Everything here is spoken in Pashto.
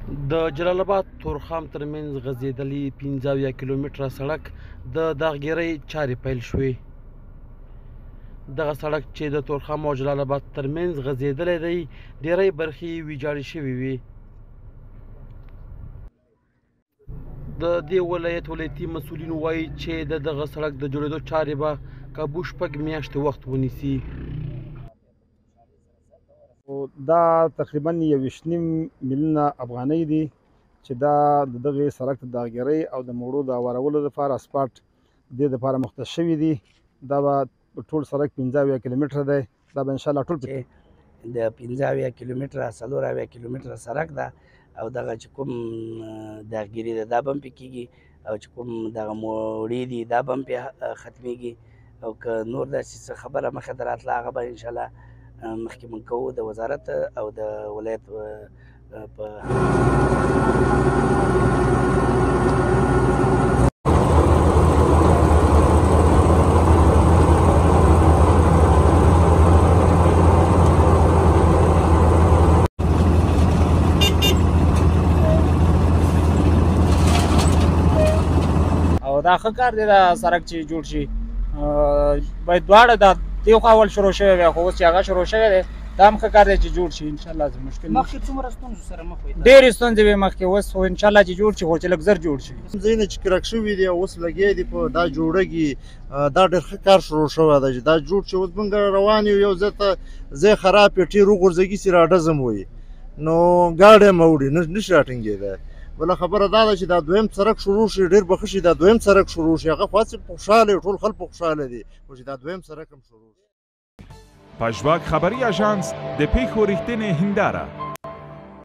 د جلال آباد تورخم ترمنځ غځېدلي 15 کیلومتره سړک د داغګیرۍ چارې پیل شوې. دغه سړک چې د تورخم او جلال آباد ترمنځ غځېدلی دی ډیری برخې یې ویجاړې شوې وې. د دې ولایت ولایتي مسؤلین وایي چې د دغه سړک د جوړېدو چارې به کابو 6 میاشتې وخت ونیسي. دا تقریبا 21.5 میلیونه افغانۍ دي چې دا د دغه سړک د داغګیرۍ او د موړو د هوارولو لپاره اسپاټ دې دپاره مختص شوي دي. دا به ټول سړک 15 کیلومتره دی. دا به انشاءالله ټول د 15 کیلومتره 4 کیلومتره سړک ده او دغه چې کوم داغګیري ده دا به هم پې کېږي او چې کوم دغه موړې دي دا به هم پې ختمېږي او که نور داسې څه خبره مخې ته راتله هغه به انشاءالله مخکې موږ کوو د وزارت او د ولایت په او دا ښه کار دی دا سړک چې جوړ شي باید دواړه دا دې خوا اول شروع شوی وی خو اوس چې هغه شروع شوی دی دا هم ښه کار دی چې جوړ شي. انشاءالله مشکل مخکې څومره ستونزو سره مخ وئ؟ ډېرې ستونزې وې مخکې، اوس خو انشاءالله چې جوړ شي خو چې لږ زر جوړ شي. ځایونه چې کرک شوي دي او اوس لګیا دي په دا جوړږي دا ډېر ښه کار شروع شوی دی چې دا جوړ شي. اوس موږ روان یو یو ځای ته ځای خراب یې ټیر وغورځوي چې راډزم وایي نو ګاډی هم اوړي نشي راټینګېدی. بله خبره دا ده چې دا دویم سړک شروع شي ډېر به ښه شي. دا دویم سړک شروع شي هغه خو هسې خوشحاله یو ټول خلک خوشحاله دي خو چې دا دویم سړک هم شروع شي. پژواک خبری آژانس د پیښو ریښتینې هنداره